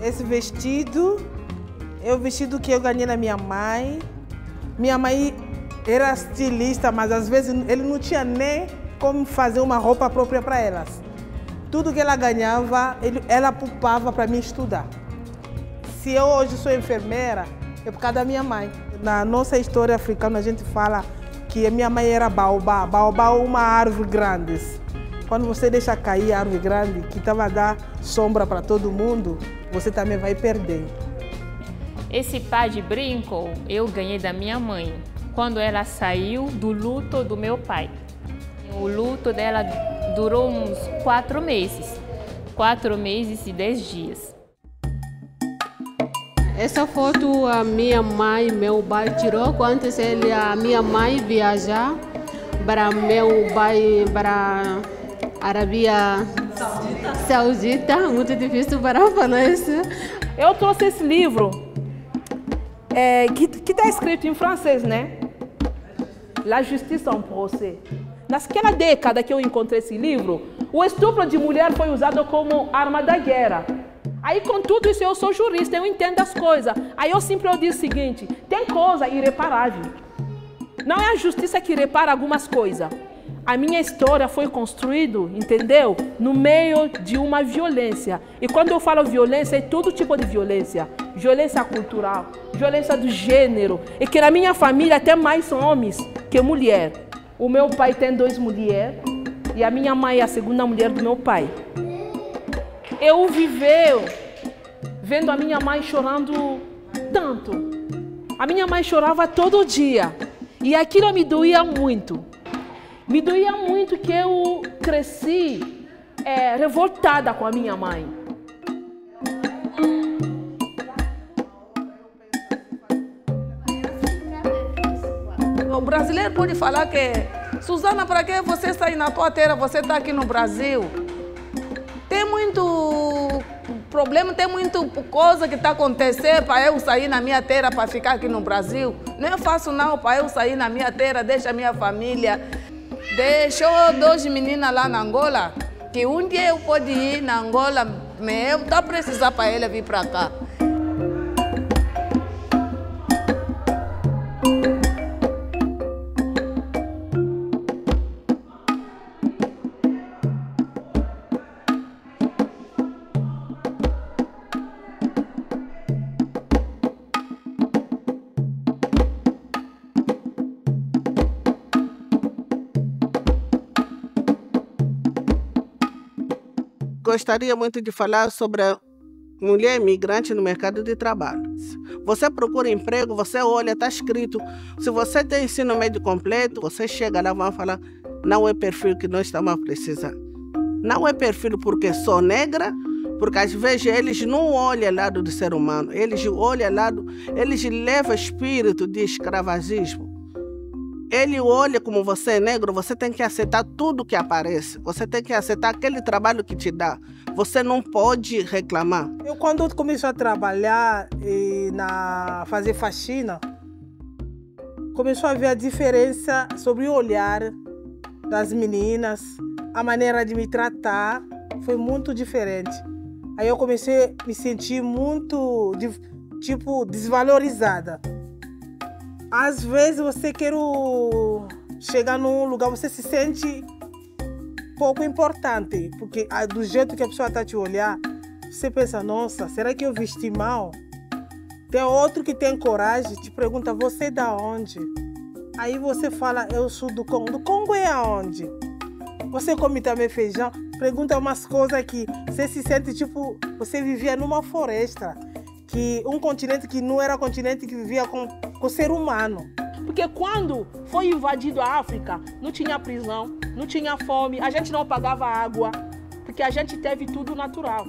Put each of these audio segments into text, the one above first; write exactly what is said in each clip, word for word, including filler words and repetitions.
Esse vestido é o vestido que eu ganhei na minha mãe. Minha mãe era estilista, mas às vezes ele não tinha nem como fazer uma roupa própria para elas. Tudo que ela ganhava, ele, ela poupava para mim estudar. Se eu hoje sou enfermeira, é por causa da minha mãe. Na nossa história africana, a gente fala que a minha mãe era baobá. Baobá é uma árvore grande. Quando você deixa cair a árvore grande, que estava a dar sombra para todo mundo, você também vai perder. Esse par de brinco eu ganhei da minha mãe, quando ela saiu do luto do meu pai. O luto dela durou uns quatro meses. Quatro meses e dez dias. Essa foto a minha mãe e meu pai tirou quando ele, a minha mãe viajar para meu pai para a Arábia Saudita. Saudita. Muito difícil para falar isso. Eu trouxe esse livro é, que está escrito em francês, né? La Justice en Procès. Naquela década que eu encontrei esse livro, o estupro de mulher foi usado como arma da guerra. Aí, com tudo isso, eu sou jurista, eu entendo as coisas. Aí eu sempre eu digo o seguinte, tem coisa irreparável. Não é a justiça que repara algumas coisas. A minha história foi construída, entendeu? No meio de uma violência. E quando eu falo violência, é todo tipo de violência. Violência cultural, violência do gênero. E que na minha família tem mais homens que mulher. O meu pai tem duas mulheres e a minha mãe é a segunda mulher do meu pai. Eu viveu vendo a minha mãe chorando tanto. A minha mãe chorava todo dia. E aquilo me doía muito. Me doía muito que eu cresci é, revoltada com a minha mãe. O brasileiro pode falar que Susana, para que você sair na tua terra, você está aqui no Brasil? Tem muito problema, tem muita coisa que está acontecendo para eu sair na minha terra, para ficar aqui no Brasil. Não é fácil não para eu sair na minha terra, deixa a minha família. Deixou duas meninas lá na Angola, que um dia eu pode ir na Angola, mas eu estou precisando para ela vir para cá. Gostaria muito de falar sobre a mulher imigrante no mercado de trabalho. Você procura emprego, você olha, está escrito. Se você tem ensino médio completo, você chega lá e vai falar, não é perfil que nós estamos a precisar. Não é perfil porque sou negra, porque às vezes eles não olham o lado do ser humano, eles olham o lado, eles levam espírito de escravagismo. Ele olha como você é negro, você tem que aceitar tudo que aparece. Você tem que aceitar aquele trabalho que te dá. Você não pode reclamar. Eu, quando eu comecei a trabalhar e na fazer faxina, começou a ver a diferença sobre o olhar das meninas, a maneira de me tratar foi muito diferente. Aí eu comecei a me sentir muito, tipo, desvalorizada. Às vezes você quer chegar num lugar, você se sente pouco importante, porque do jeito que a pessoa está te olhar, você pensa, nossa, será que eu vesti mal? Tem outro que tem coragem, te pergunta, você é da onde? Aí você fala, eu sou do Congo. Do Congo é aonde? Você come também feijão? Pergunta umas coisas que você se sente tipo, você vivia numa floresta. Que um continente que não era continente que vivia com, com o ser humano. Porque quando foi invadido a África, não tinha prisão, não tinha fome, a gente não pagava água, porque a gente teve tudo natural.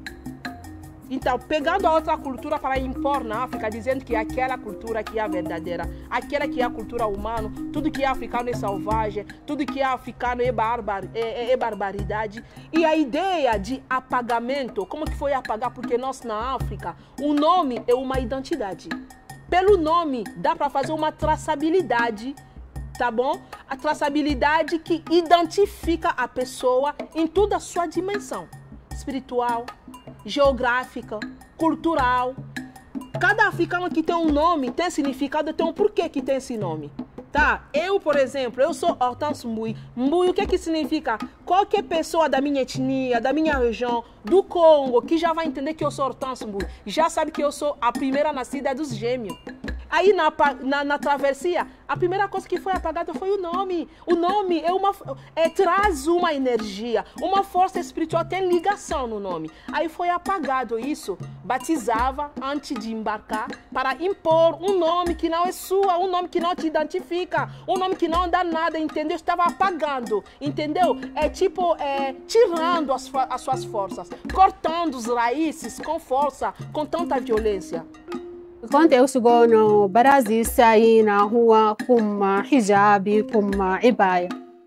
Então, pegando a outra cultura para impor na África, dizendo que aquela cultura que é a verdadeira, aquela que é a cultura humana, tudo que é africano é selvagem, tudo que é africano é, barbar, é, é, é barbaridade. E a ideia de apagamento, como que foi apagar? Porque nós na África, o nome é uma identidade. Pelo nome, dá para fazer uma traçabilidade, tá bom? A traçabilidade que identifica a pessoa em toda a sua dimensão espiritual, geográfica, cultural. Cada africano que tem um nome tem significado, tem um porquê que tem esse nome. Tá? Eu, por exemplo, eu sou Hortense Mbui. Mbui, o que que significa? Qualquer pessoa da minha etnia, da minha região, do Congo, que já vai entender que eu sou Hortense Mbui, já sabe que eu sou a primeira nascida dos gêmeos. Aí na, na, na travessia, a primeira coisa que foi apagada foi o nome. O nome é uma, é, traz uma energia, uma força espiritual, tem ligação no nome. Aí foi apagado isso, batizava antes de embarcar para impor um nome que não é sua, um nome que não te identifica, um nome que não dá nada, entendeu? Estava apagando, entendeu? É tipo, é, tirando as, as suas forças, cortando as raízes com força, com tanta violência. Quando eu chego no Brasil, saí na rua com uma hijab, com uma ibaia.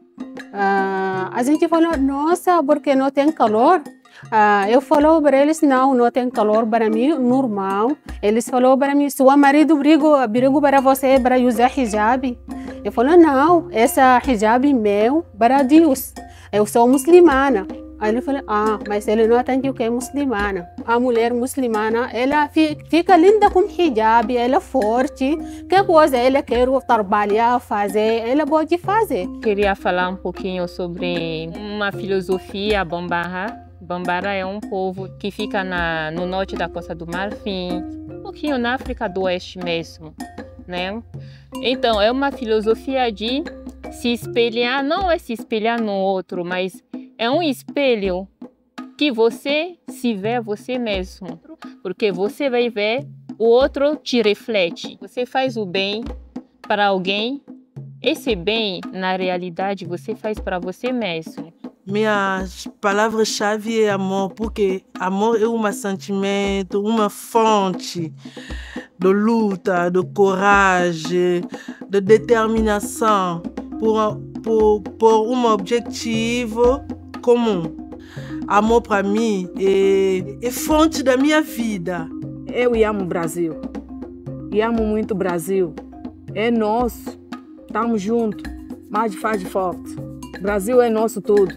Uh, a gente falou, nossa, porque não tem calor? Uh, eu falou para eles, não, não tem calor para mim, normal. Eles falaram para mim, seu marido brigou, brigou para você para usar hijab. Eu falei, não, essa hijab é meu para Deus. Eu sou muçulmana. Aí ele falou, ah, mas ele não entende que é muçulmana. A mulher muçulmana, ela fica linda com hijab, ela é forte. Que coisa ela quer trabalhar, fazer, ela pode fazer. Queria falar um pouquinho sobre uma filosofia Bambara. Bambara é um povo que fica na, no norte da Costa do Marfim, um pouquinho na África do Oeste mesmo, né? Então, é uma filosofia de se espelhar, não é se espelhar no outro, mas é um espelho que você se vê você mesmo, porque você vai ver, o outro te reflete. Você faz o bem para alguém, esse bem, na realidade, você faz para você mesmo. Minhas palavras-chave é amor, porque amor é um sentimento, uma fonte de luta, de coragem, de determinação por, por, por um objetivo comum. Amor para mim é, é fonte da minha vida. Eu amo o Brasil. E amo muito o Brasil. É nosso. Estamos juntos. Mais faz de forte. O Brasil é nosso tudo.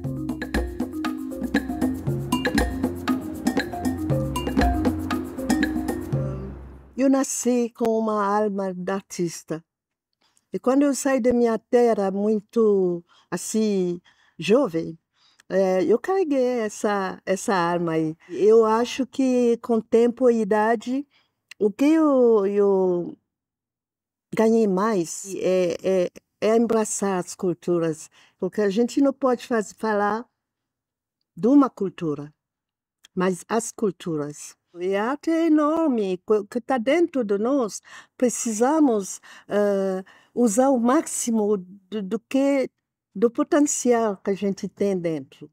Eu nasci com uma alma de artista. E quando eu saí da minha terra muito assim jovem, é, eu carreguei essa essa alma aí. Eu acho que com o tempo e idade, o que eu, eu ganhei mais é, é, é abraçar as culturas, porque a gente não pode fazer, falar de uma cultura, mas as culturas. E a arte é enorme, que está dentro de nós. Precisamos uh, usar o máximo do, do, que, do potencial que a gente tem dentro.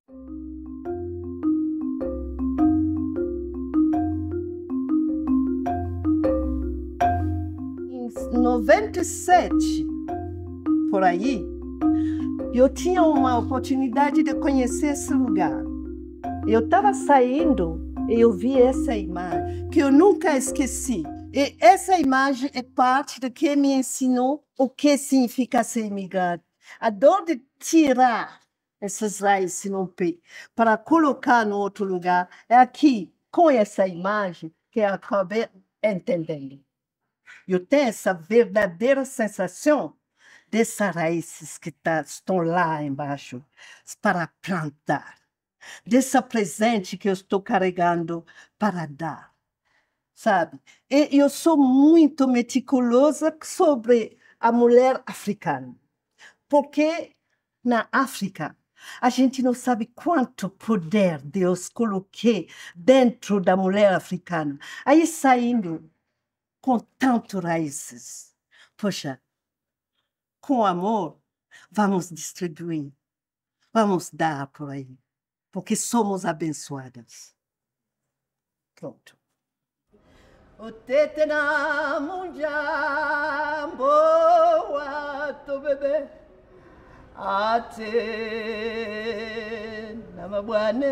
Em noventa e sete, por aí, eu tinha uma oportunidade de conhecer esse lugar. Eu estava saindo e eu vi essa imagem, que eu nunca esqueci. E essa imagem é parte do que me ensinou o que significa ser imigrante. A dor de tirar essas raízes no pé para colocar no outro lugar. É aqui, com essa imagem, que eu acabei entendendo. Eu tenho essa verdadeira sensação dessas raízes que tá, estão lá embaixo para plantar. Desse presente que eu estou carregando para dar, sabe? E eu sou muito meticulosa sobre a mulher africana, porque na África a gente não sabe quanto poder Deus colocou dentro da mulher africana. Aí saindo com tantas raízes. Poxa, com amor, vamos distribuir, vamos dar por aí. Porque somos abençoadas. Pronto. O tete na munja boa to bebê ate na mabwane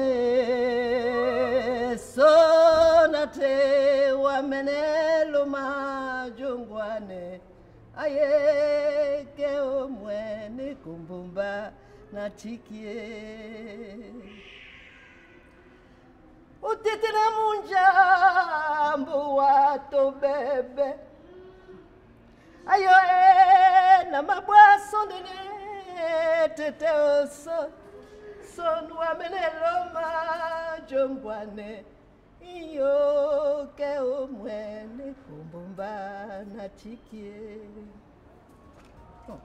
sonate wa menelo majungwane aye ke omwene kumbumba na chikie. o titira munjambo ato bebe. Ayo e na mabwaso dene tete oso sonu ameneloma jombwane iyo ke omwene kumbumba na chikie. Oh.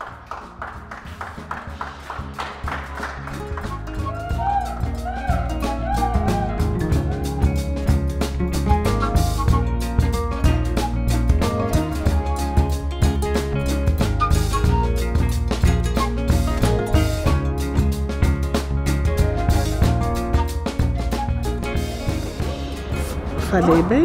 Falei bem?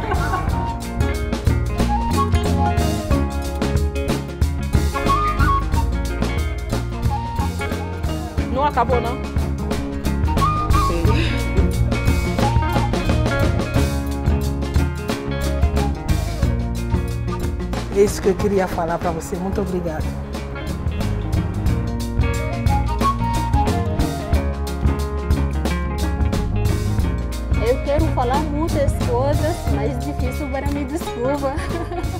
Não acabou, não? Sim. É isso que eu queria falar para você. Muito obrigada. Eu quero falar muitas coisas, mas difícil para me desculpa.